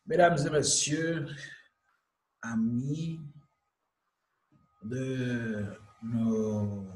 Mesdames et messieurs, amis de nos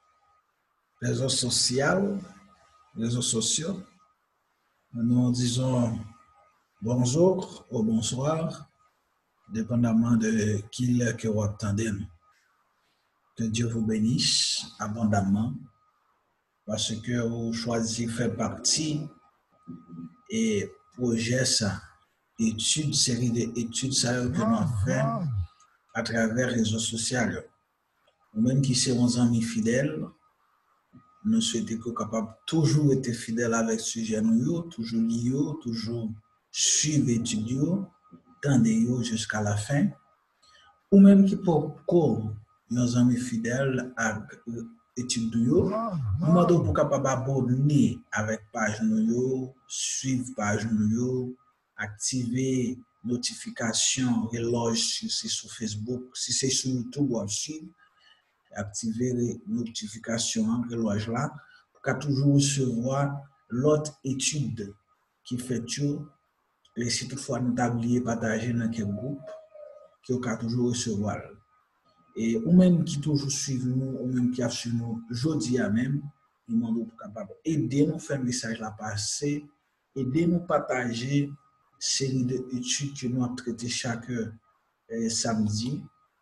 réseaux sociaux, nous disons bonjour ou bonsoir, dépendamment de qui est que vous attendez. Que Dieu vous bénisse abondamment parce que vous choisissez faire partie et projet ça, série d'études ça que nous faisons à travers les réseaux sociaux. Nous-mêmes qui sommes amis fidèles, nous souhaitons que capable toujours être fidèles avec ce sujet, toujours lire, toujours suivre étudier, tendre jusqu'à la fin. Ou même qui pour nos amis fidèles à études nous demandons pour capable abonner avec page nous, suivre page nous, activer notification relâche si c'est sur Facebook, si c'est sur YouTube aussi, activer les notifications relâche là pour toujours recevoir l'autre étude qui fait tout. Et si toutefois nous t'avons oublié partager dans quel groupe qui a toujours recevoir. Et ou même qui toujours suivent nous, ou même qui a suivi nous, jeudi à même, nous demandons pour capable aider nous faire message là passer, aider nous partager série d'études que nous avons traité chaque samedi,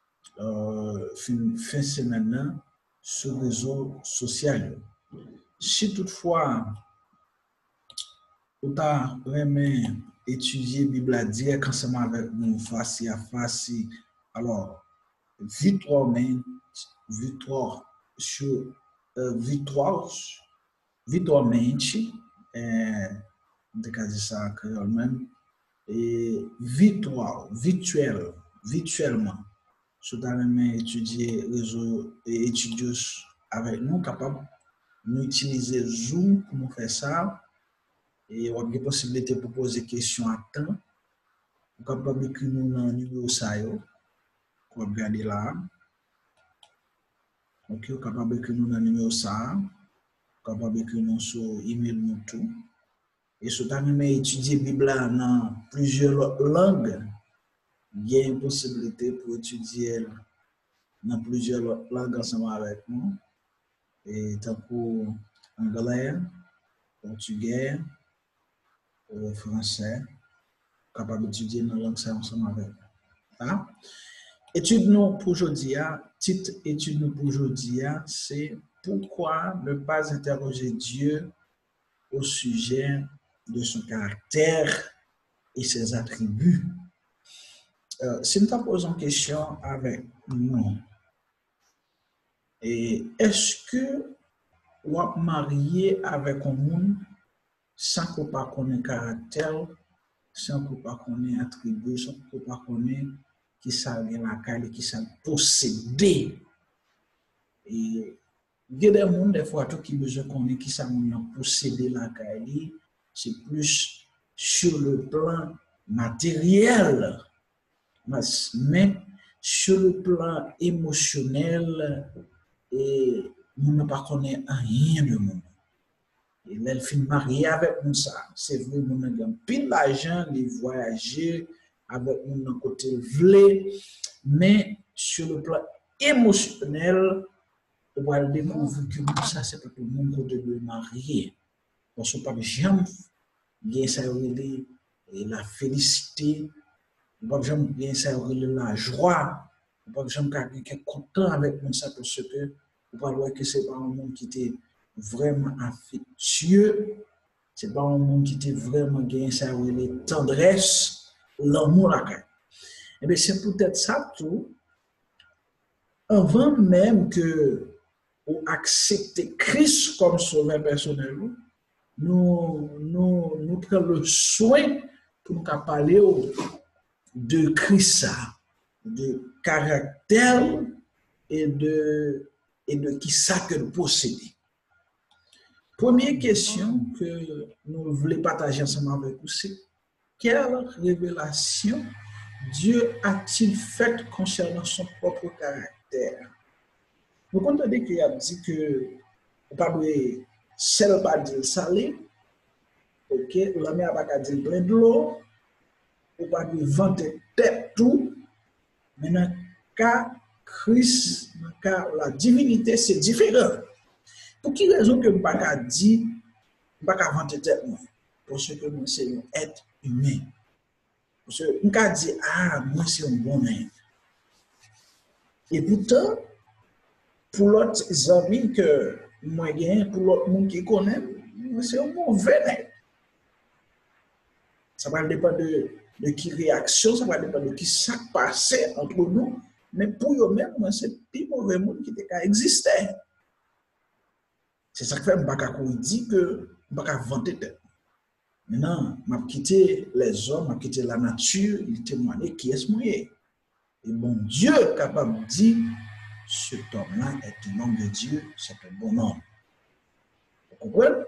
fin semaine sur les réseaux sociaux. Si toutefois vous avez vraiment étudié la Bible direct ensemble avec nous face à face, alors victoire sur virtualmente, de dire ça créole même, et virtuellement, si vous avez étudié réseau et étudier avec nous, capable d'utiliser Zoom pour nous faire ça, et on a des possibilités pour poser des questions à temps, vous capable d'écrire nous dans le numéro ça, vous regardez là. Ok, vous capable d'écrire nous dans le numéro ça, capable d'écrire nous sur email nous tout. Et si vous avez étudié la Bible dans plusieurs langues, il y a une possibilité pour étudier dans plusieurs langues ensemble avec nous. Et tant pour anglais, portugais, français, capable d'étudier dans la langue ensemble avec nous. Hein? Étude nous pour aujourd'hui, titre étude nous pour aujourd'hui, c'est pourquoi ne pas interroger Dieu au sujet de son caractère et ses attributs. Si nous te posons une question avec nous, est-ce que vous êtes marié avec un monde sans qu'on ne connaisse caractère, sans qu'on ne connaisse attribut, sans qu'on ne connaisse qui ça vient la caille, qui ça posséder. Et il y a des gens, des fois, tout qui besoin connaître qui ça posséder la caille, c'est plus sur le plan matériel, mais sur le plan émotionnel, et on ne pas connaît rien de monde. Et là, elle finit mariée avec nous ça. C'est vrai, nous avons pile d'argent, les voyager avec nous d'un côté vlé, mais sur le plan émotionnel, on va découvrir que nous ça, c'est pas tout le monde côté de marié. Parce qu'on ne peut pas jamais bien ça la félicité, on ne peut pas jamais bien ça la joie, on ne peut pas jamais être content avec nous ça parce que on va voir que c'est pas un monde qui était vraiment affectueux, c'est pas un monde qui était vraiment gagné ça les tendresse, l'amour la caille. Et bien c'est peut-être ça tout. Avant même que vous acceptez Christ comme sauveur personnel, nous prenons le soin pour nous parler de Christ, de caractère et de qui ça que nous possédons. Première question que nous voulons partager ensemble avec vous, c'est quelle révélation Dieu a-t-il faite concernant son propre caractère? Vous comprenez qu'il a dit que vous ne pouvez pas dire salé, ok, la mer n'a pas dire plein de l'eau, ou pas de vanter tête tout, mais dans le cas Christ, dans le cas la divinité, c'est différent. Pour quelle raison que je ne peux pas dire, je ne peux pas vanter tête moi? Parce que moi, c'est un être humain. Parce que je ne peux pas dire, ah, moi, c'est un bon homme. Et pourtant, pour l'autre amis que moi j'ai, pour l'autre monde qui connaît, moi, c'est un mauvais homme. Ça va dépendre de qui réaction, ça va dépendre de qui ça passe entre nous. Mais pour eux-mêmes, c'est le plus mauvais monde qui existait. C'est ça que fait que je ne dis que je ne peux pas vanter tête. Maintenant, je vais quitter les hommes, je vais quitter la nature, il témoigne qui est-ce moi. Et bon Dieu est capable de dire, cet homme-là est un homme de Dieu, c'est un bon homme. Vous comprenez?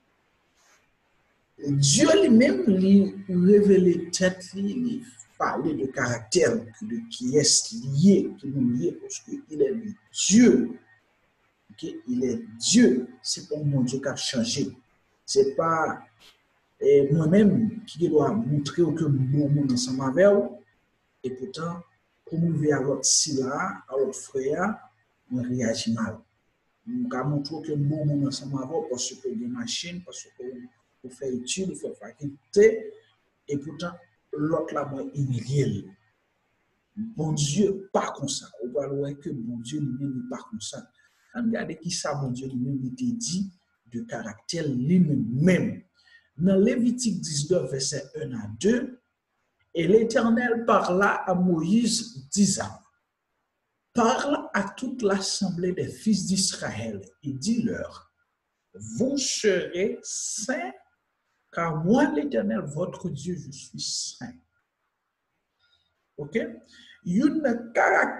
Dieu lui-même lui révèle tête, lui parler de caractère, de qui est lié, qui nous lié, parce qu'il est Dieu. Okay? Il est Dieu. C'est pas mon Dieu qui a changé. C'est pas moi-même qui dois montrer que bon monde ensemble avec vous. Et pourtant, pour nous voir à l'autre si là, à l'autre frère, on réagit mal. Nous avons montré que bon monde ensemble avec vous parce que des machines, parce que vous faites études, vous faites faculté, et pourtant, l'autre là, moi, humilié. Bon Dieu, pas comme ça. On va voir que bon Dieu lui-même n'est pas comme ça. Regardez qui ça, bon Dieu lui-même était dit de caractère lui-même. Dans Lévitique 19, verset 1 à 2, et l'Éternel parla à Moïse, disant, parle à toute l'assemblée des fils d'Israël et dis-leur, vous serez saints, car moi, l'Éternel, votre Dieu, je suis saint. OK? Une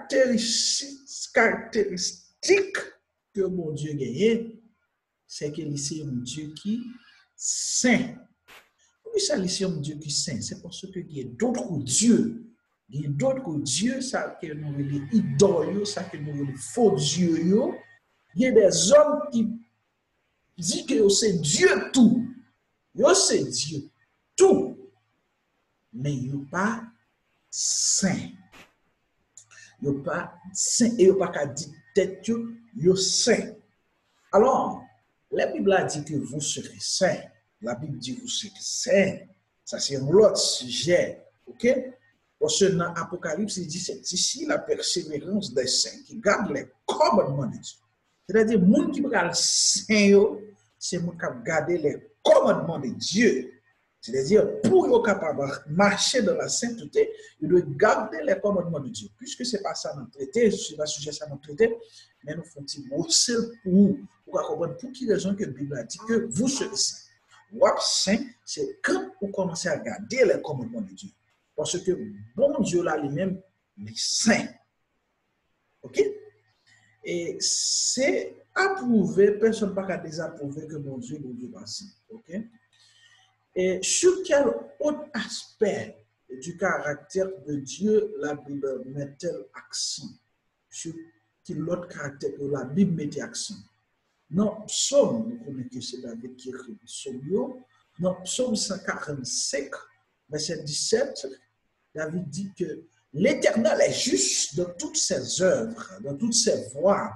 caractéristique que mon Dieu gagne, c'est qu'il est un Dieu qui est saint. Pourquoi ça est un Dieu qui est saint? C'est parce qu'il y a d'autres dieux. Il y a d'autres dieux, ça que nous les idoles, ça que nous les faux dieux. Il y a des hommes qui disent que c'est Dieu tout. C'est Dieu tout. Mais il n'y a pas saint. Il n'y a pas saint et il n'y a pas qu'à dire tête, il y a saint. Alors, la Bible a dit que vous serez saints. La Bible dit que vous serez saints. Ça, c'est un autre sujet. OK? Parce que dans l'Apocalypse, il dit c'est ici la persévérance des saints qui gardent les commandements de Dieu. C'est-à-dire, les gens qui regardent saints, c'est les gens qui gardent les commandements de Dieu. C'est-à-dire, pour être capable de marcher dans la sainteté, il doit garder les commandements de Dieu. Puisque ce n'est pas ça dans le traité, ce n'est pas sujet ça dans le traité, mais nous faisons un mot seul pour comprendre pour qui raison que la Bible a dit que vous serez saints. Wap saint, c'est quand vous commencez à garder les commandements de Dieu. Parce que bon Dieu là lui-même, il est saint. OK? Et c'est approuvé, personne ne peut pas désapprouver que bon Dieu va saint. OK? Et sur quel autre aspect du caractère de Dieu la Bible met-elle accent? Sur quel autre caractère que la Bible met accent? Dans Psaume, nous connaissons que c'est David qui écrit Psaume. Dans Psaume 145, verset 17, David dit que l'Éternel est juste dans toutes ses œuvres, dans toutes ses voies,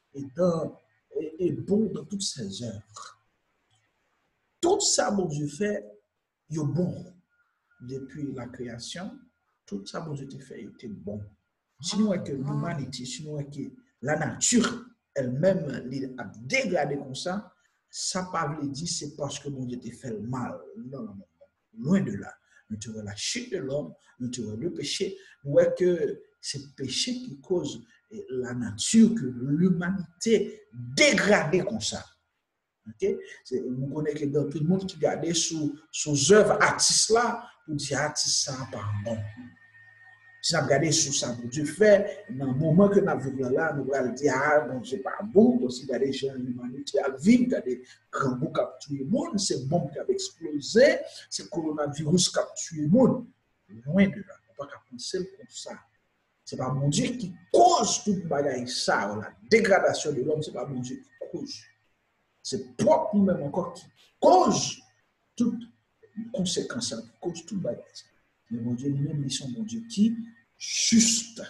et bon dans toutes ses œuvres. Tout ça, mon Dieu fait, il est bon. Depuis la création, tout ça, mon Dieu fait, il était bon. Sinon, que l'humanité, sinon, que la nature elle-même a dégradé comme ça, ça ne veut pas dire c'est parce que mon Dieu te fait le mal. Non, non, non. Loin de là. Nous trouvons la chute de l'homme, nous trouvons le péché. Nous voyons que c'est le péché qui cause la nature, que l'humanité dégradée comme ça. Okay? Nous connaissons que dans tout le monde qui regarde sous œuvres artistes là, pour dire artiste ça pas bon. Si nous regardons sur ça, pour Dieu fait, dans le moment que nous vivons là, nous allons dire ah bon c'est pas bon, parce que des gens l'humanité à vivre, des grands bouts qui ont tué le monde, c'est bombe qui a explosé, c'est coronavirus qui a tué le monde. Loin de là, on ne peut pas penser comme ça. Ce n'est pas mon Dieu qui cause toute bagaille ça, la dégradation de l'homme, ce n'est pas mon Dieu qui cause. C'est propre nous-mêmes encore qui cause toute conséquence, qui cause toute bagaille. Mais mon Dieu lui-même, il est son bon Dieu qui juste.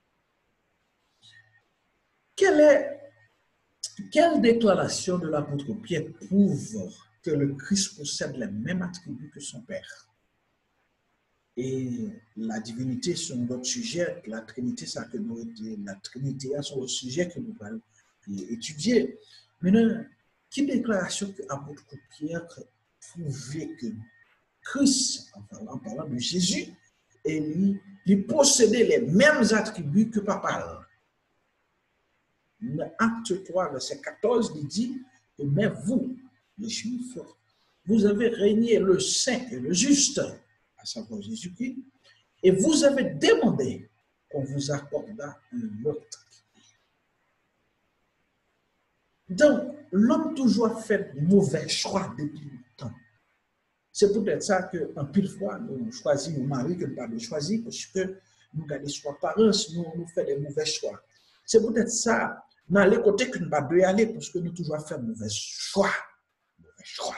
Quelle déclaration de l'apôtre Pierre prouve que le Christ possède les mêmes attributs que son Père? Et la divinité, c'est un autre sujet. La Trinité, ça que nous la Trinité, c'est un sujet que nous allons étudier. Maintenant, quelle déclaration que l'apôtre Pierre prouvait que Christ, en parlant de Jésus, et il possédait les mêmes attributs que Papa. Acte 3, verset 14, il dit que mais vous, les Juifs, vous avez régné le saint et le juste, à savoir Jésus-Christ, et vous avez demandé qu'on vous accordât un autre. Donc, l'homme toujours fait de mauvais choix depuis longtemps. C'est peut-être ça qu'en pile fois, nous choisissons nos maris que nous n'avons pas choisi parce que nous gardons soit parents, nous faisons des mauvais choix. C'est peut-être ça, dans les côtés que nous n'avons pas aller parce que nous toujours fait de mauvais choix. Mauvais choix.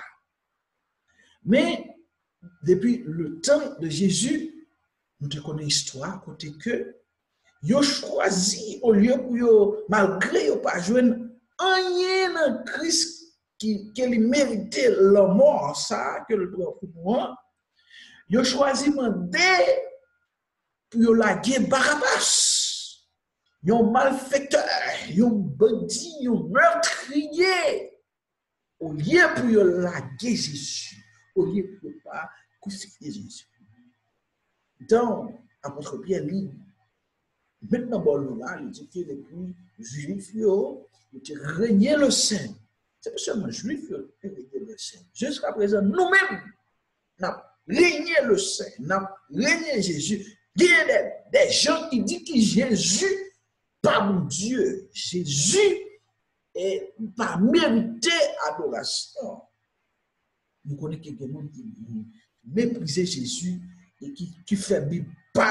Mais, depuis le temps de Jésus, nous te connaissons l'histoire, côté que, ils ont choisi, au lieu pour malgré qu'ils pas joindre rien dans Christ qui méritait la mort, ça, que le droit pour moi, ils ont choisi de demander pour laguer Barabbas. Ils ont malfaiteur, ils ont bandit, ils ont meurtrier. Au lieu pour laguer Jésus, au lieu pour ne pas crucifier Jésus. Donc, apôtre Pierre dit, maintenant, bon, là, il dit que les plus juifs, ils ont régné le Saint. C'est pas seulement juifs qui ont régné le Saint. Jusqu'à présent, nous-mêmes, nous avons régné le Saint, nous avons régné Jésus. Il y a des gens qui disent que Jésus, pas mon Dieu, Jésus est pas mérité adoration. Nous connaissons quelqu'un qui méprisait Jésus et qui fait Bible.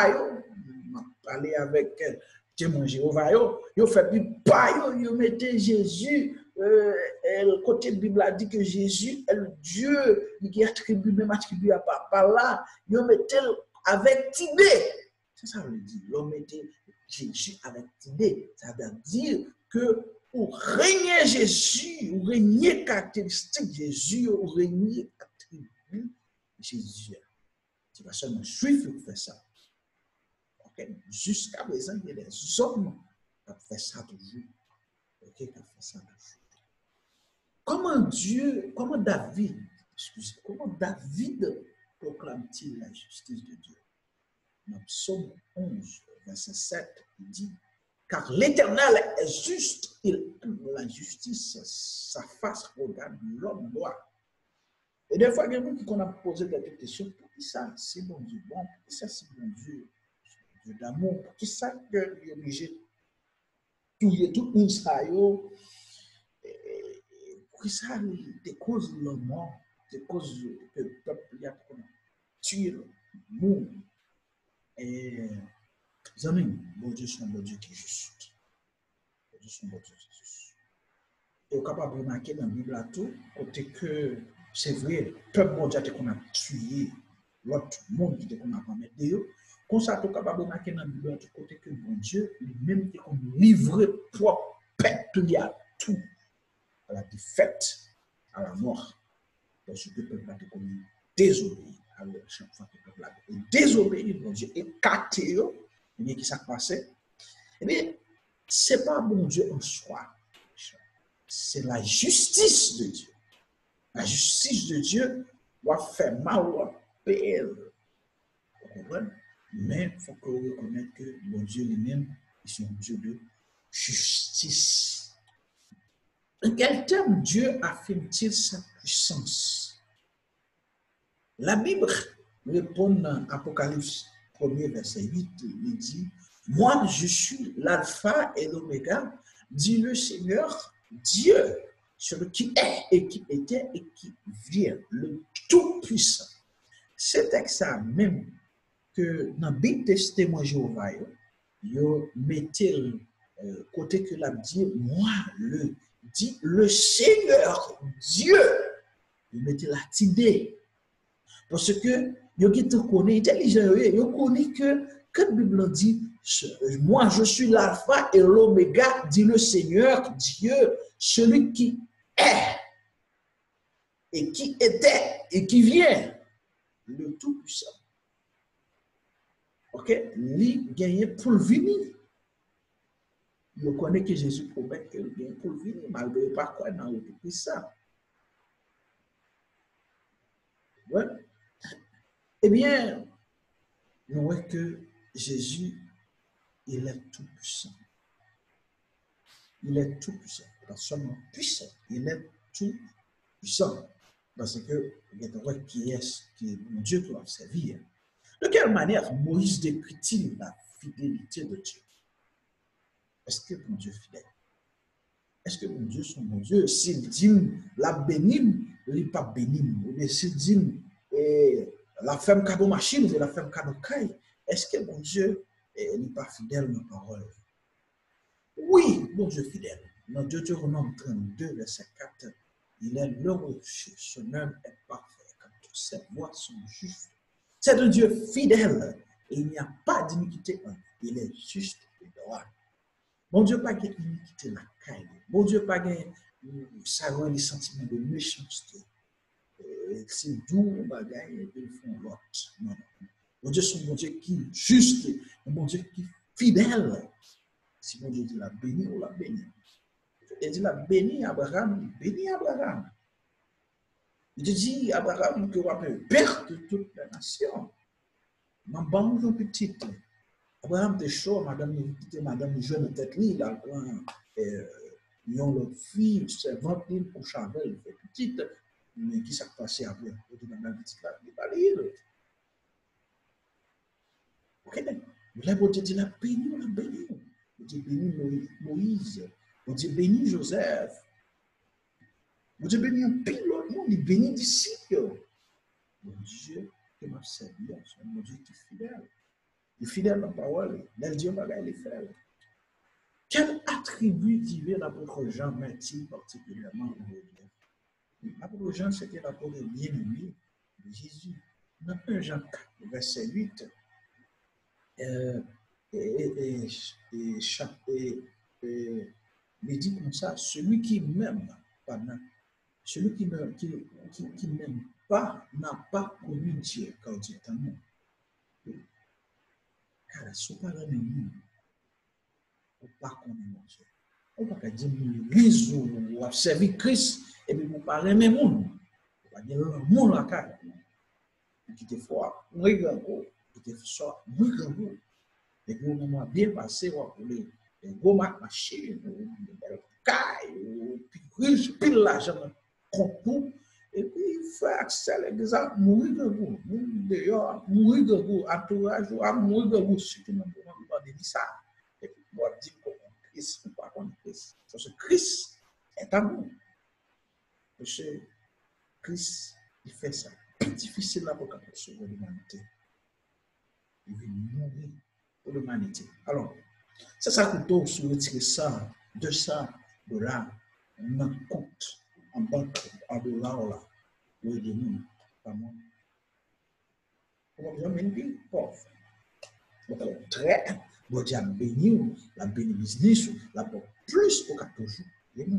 Parler avec témoin Jéhovah, il fait Bible, il mettait Jésus. Le côté de la Bible a dit que Jésus est le Dieu qui attribue, même attribué à Papa là, il mettait avec Tibet. C'est ça le dit. Il mettait Jésus avec Tibet. Ça veut dire que pour régner Jésus, ou régner caractéristique Jésus, ou régner attribut Jésus. C'est pas seulement juif qui fait ça. Okay? Jusqu'à présent, il y a des hommes qui fait ça toujours. Okay? Qui fait ça toujours. Comment David proclame-t-il la justice de Dieu? Dans Psaume 11, verset 7, il dit, car l'Éternel est juste, il aime la justice, sa face regarde l'homme droit. Et des fois, quelqu'un qui a posé des questions, pour qui ça, c'est bon Dieu bon, pour qui ça, c'est bon Dieu, Dieu d'amour, pour qui ça, il est obligé de tout Israël, pour qui ça, des causes de la mort, des causes que le peuple a tué le monde. Et, les amis, bon Dieu, c'est un bon Dieu qui est juste. Bon Dieu, c'est un bon Dieu qui est juste. Et on est capable de remarquer dans la Bible à tout, côté que c'est vrai, le peuple bon Dieu qu'on a tué, l'autre monde qui qu'on a pas mis dehors, comme ça, on est capable de remarquer dans la Bible à tout, côté que bon Dieu, lui-même, qui qu'on livré propre peuple à tout, à la défaite, à la mort. Parce que le peuple a été désobéi. Alors, chaque fois que le peuple a désobéi, bon Dieu, écarté, et bien, qui s'est passé? Eh bien, ce n'est pas bon Dieu en soi. C'est la justice de Dieu. La justice de Dieu doit faire mal ou payer. Vous comprenez? Mais il faut que vous reconnaissiez que bon Dieu lui-même est un Dieu de justice. En quel terme Dieu affirme-t-il sa puissance? La Bible répond dans Apocalypse 1er, verset 8, il dit, moi je suis l'alpha et l'oméga, dit le Seigneur Dieu, celui qui est et qui était et qui vient, le Tout-Puissant. C'est texte ça même que dans le Bible Testament Jéhovah, il mettait côté que la dit, moi le dit le Seigneur Dieu, il mettait la tidée. Parce que Yo qui te connaît intelligent, yo connaît que quand la Bible dit moi je suis l'alpha et l'oméga, dit le Seigneur Dieu, celui qui est et qui était et qui vient, le Tout-Puissant. OK, lui gagne pour le venir. Je connais que Jésus promet qu'il vient pour le venir, malgré pas quoi dans le Tout-Puissant. Ouais. Eh bien, nous voyons que Jésus, il est tout-puissant. Il est tout-puissant. Pas seulement puissant, il est tout-puissant. Parce que, il y a un qui est Dieu qui va servir. De quelle manière Moïse décrit-il la fidélité de Dieu? Est-ce que mon Dieu est fidèle? Est-ce que mon Dieu est mon Dieu? S'il dit la bénime, il n'est pas bénime. Ou bien s'il dit la femme cadeau machine, ou la femme cadeau caille, est-ce que mon Dieu n'est pas fidèle dans la parole? Oui, mon Dieu est fidèle. Dans Deutéronome 32, verset 4, il est le rocher, son œuvre est parfait, quand toutes ses voies sont justes. C'est un Dieu fidèle et il n'y a pas d'iniquité en lui. Il est juste et droit. Mon Dieu n'a pas d'iniquité la caille. Mon Dieu n'a pas les sentiments de méchanceté. C'est doux, bagaille, et ils font l'autre. Non. Mon Dieu, c'est mon Dieu qui est juste, mon Dieu qui est fidèle. Si mon Dieu dit la béni ou la béni. Il dit la béni Abraham, béni Abraham. Il dit Abraham que va faire père de toute la nation. Ma bande petite. Abraham était chaud, madame jeune tête li, la yon l'autre fille, servante pour Chavel, petite, mais qui s'est passé après? Il dit madame petite là, il va lire. Ok, la beauté dit la béni, la béni. Il dit béni Moïse, il dit béni Joseph. Il dit béni un pilote, il béni disciple. Mon Dieu qui m'a servi, c'est mon Dieu qui est fidèle. Il est fidèle dans la parole, il dit il est fidèle. Quel attribut divin l'apôtre Jean met-il particulièrement en relief? L'apôtre Jean, c'était l'apôtre bien-aimé de Jésus. Dans 1 Jean 4, verset 8, il dit comme ça, celui qui m'aime, celui qui n'aime pas n'a pas connu Dieu, car Dieu est amour. Car ce n'est pas la même ou pas connaître mon Dieu. On ne peut pas dire l'église ou observer Christ et puis vous parlez même monde. On va dire le monde la carte. Qui te fort, muy grand, qui te fort, muy grand. Et puis on va bien passer pour les gros machines, les cailles, puis riche, puis l'argent, compte. Et puis faire accès l'exemple, mourir de vous, d'ailleurs, mourir de vous, entourage, mourir de vous, ce qui nous demande de ça. Et puis on va dire qu'on Christ, ou pas qu'on Christ. Parce que Christ est amour. Parce que Christ, il fait ça. C'est difficile pour sauver l'humanité. Il veut mourir pour l'humanité. Alors, c'est ça que nous avons retiré ça, $200 dans le compte, en banque, en dollars, là, pour aider nous, pas moi. On va bien bénir pauvre. Donc, très, bon Dieu a béni, la béni business, la plus pour 14 jours.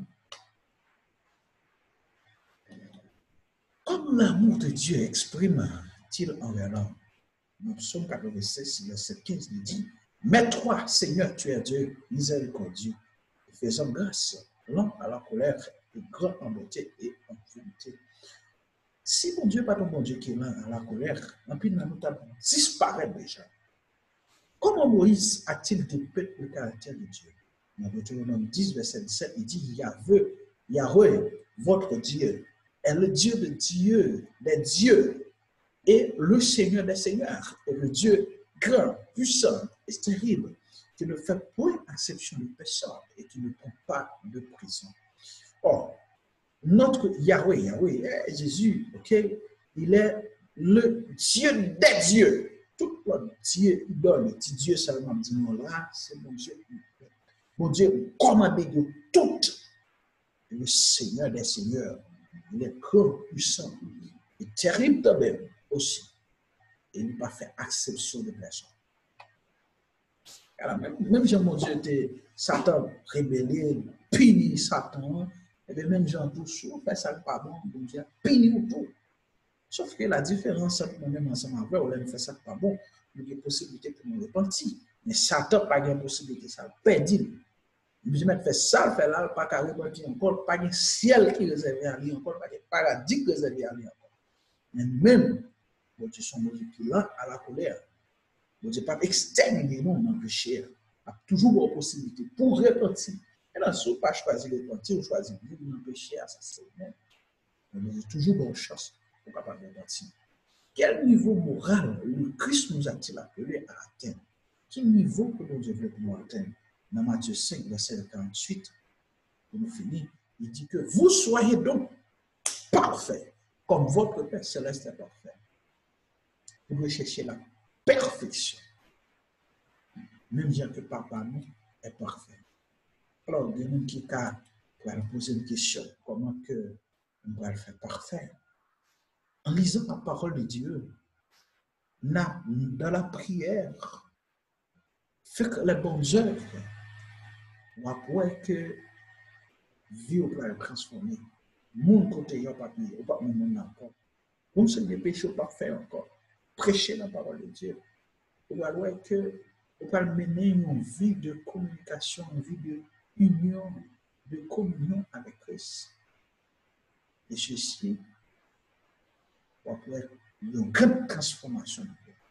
Comme l'amour de Dieu exprime-t-il envers l'homme? Dans Psaume 86, verset 15, il dit, mais toi, Seigneur, tu es Dieu, miséricordieux, et faisant grâce, lent à la colère, et grand en beauté et en vérité. Si mon Dieu n'est pas ton bon Dieu qui est lent à la colère, l'empire nous disparaît déjà. Comment Moïse a-t-il dépeint le caractère de Dieu? Dans Deutéronome 10, verset 17, il dit, Yahweh, votre Dieu, est le Dieu de Dieu, des dieux, et le Seigneur des seigneurs, et le Dieu grand, puissant et terrible, qui ne fait point exception de personne et qui ne prend pas de prison. Or, notre Yahweh, Jésus, ok, il est le Dieu des dieux. Tout le Dieu, idole, le petit Dieu seulement dit non là, c'est mon Dieu. Mon Dieu, commandé de tout, le Seigneur des seigneurs. Il est grand, puissant et terrible de même aussi. et il n'a pas fait exception de personne. Alors, même Jean, mon Dieu, était Satan rébellé, puni Satan, et bien même Jean Doucou fait ça pas bon, bon Dieu, puni tout. Sauf que la différence entre nous-mêmes ensemble avec eux, on fait ça pas bon, il y a possibilité pour nous repentir. Mais Satan n'a pas de possibilité, ça perdu. Je vais faire ça, faire là, pas qu'à repentir encore, pas de ciel qui est réservé à lui encore, pas de paradis qui est réservé à lui encore. Mais même, bon Dieu, son Dieu qui lent à la colère. Bon Dieu, pas exterminer nous dans le péché. Il y a toujours une possibilité pour repentir. Et là, si vous pas choisir de repentir, vous choisissez de vivre dans le péché, ça c'est même. Mais il y a toujours une chance pour capable de repentir. Quel niveau moral le Christ nous a-t-il appelé à atteindre? Quel niveau que nous devons nous atteindre? Dans Matthieu 5, verset 48, pour nous finir, il dit que vous soyez donc parfaits, comme votre Père céleste est parfait. Vous recherchez la perfection. Même bien que papa nous est parfait. Alors, il y a des gens qui vont poser une question, comment que on va le faire parfait? En lisant la parole de Dieu, dans la prière, fait que les bonnes œuvres, on va voir que vie va être transformée. Mon côté, il n'y a pas de vie, il n'y a pas de monde encore. Comme c'est des péchés parfaits encore. Prêcher la parole de Dieu. On va voir que on va mener une vie de communication, une vie de union, de communion avec Christ. Et ceci, on va voir une grande transformation.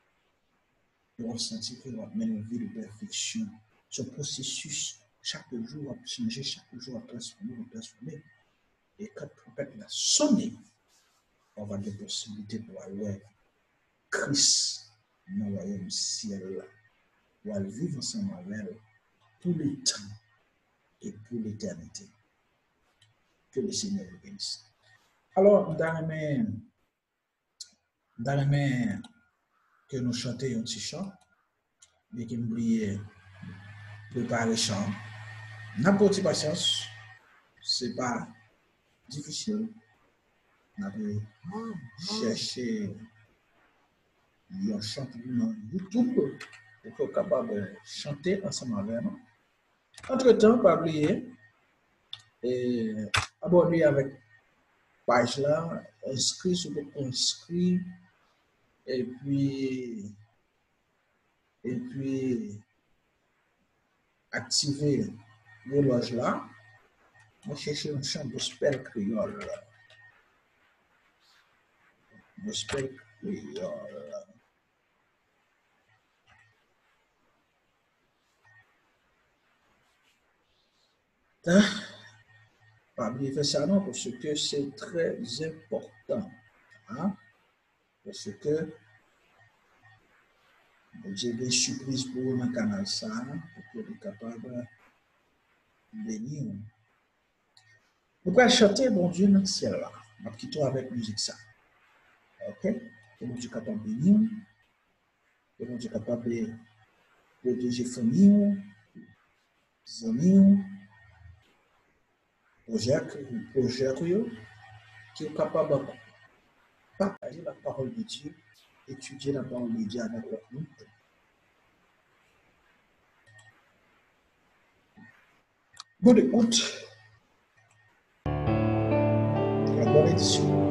On va sentir qu'on va mener une vie de perfection. Ce processus, chaque jour, va changer, chaque jour, va transformer. Et quand le trompette va sonner, on va avoir des possibilités pour aller Christ dans le royaume ciel, pour aller vivre ensemble avec elle tout le temps et pour l'éternité. Que le Seigneur vous bénisse. Alors, dans les mains que nous chantions un petit chant, mais qui m'oubliait préparer le chant. N'importe quelle patience, ce n'est pas difficile. On peut chercher un chant sur YouTube pour être capable de chanter ensemble avec nous. Entre-temps, pas oublier abonner avec page là, inscrit sur le inscrit et puis activer l'horloge là. On cherche un chant gospel créole. Gospel créole. Pas oublier faire ça non, parce que c'est très important. Hein? Parce que j'ai des surprises pour le canal ça, pour être capable de bénir. Nous pouvons chanter Bon Dieu dans le ciel là. On va quitter avec musique ça. Ok? Que bon Dieu capable de bénir. Que bon Dieu capable de protéger famille, amis, projet qui est capable de partager la parole de Dieu, étudier la parole de Dieu avec nous. Bonne écoute. La bonne édition.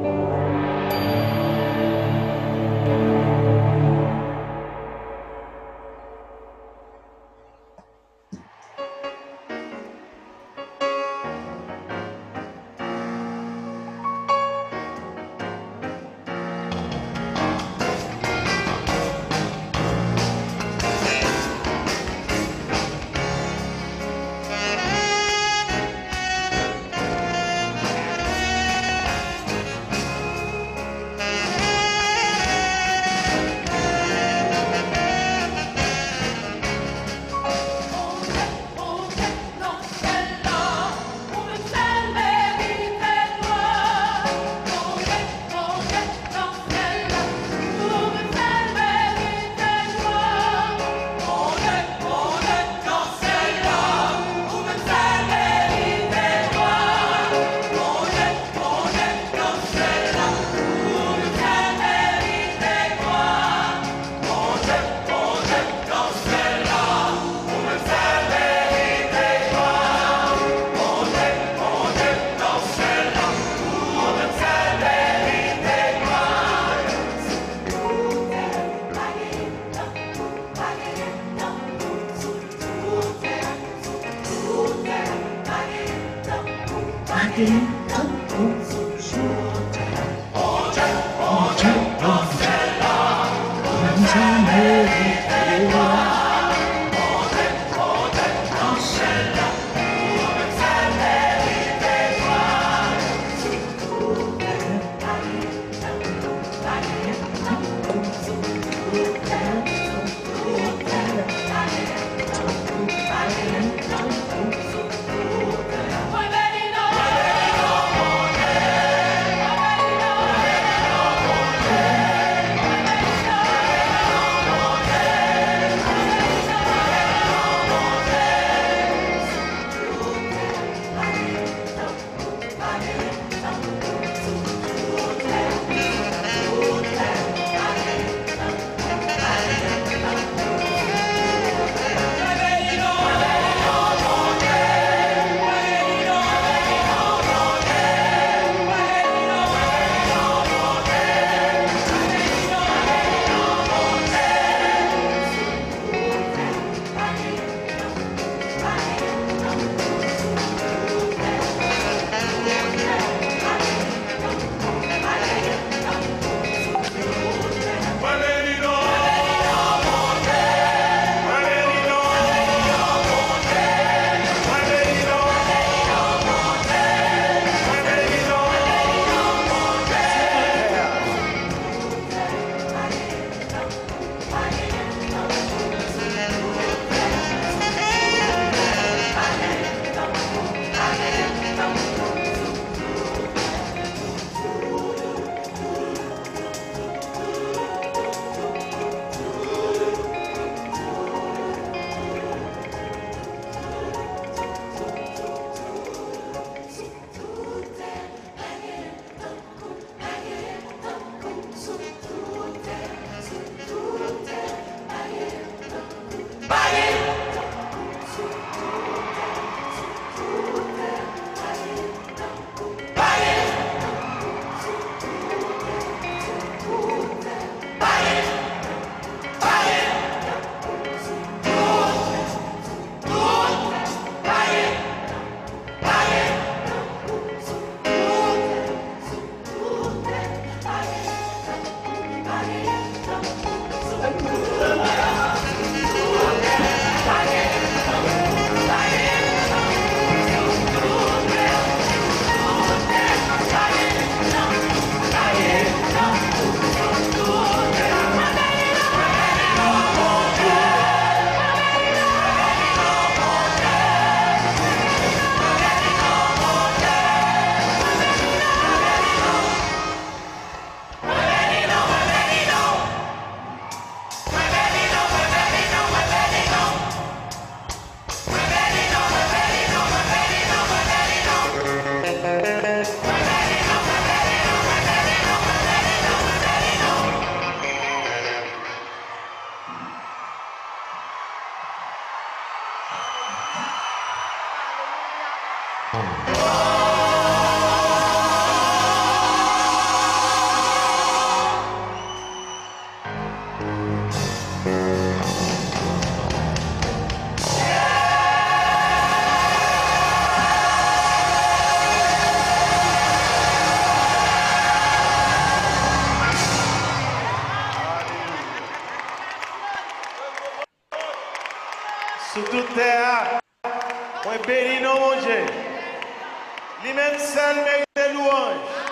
Sous toute terre, moi bénis non mon Dieu. Lui-même seul mérite louange.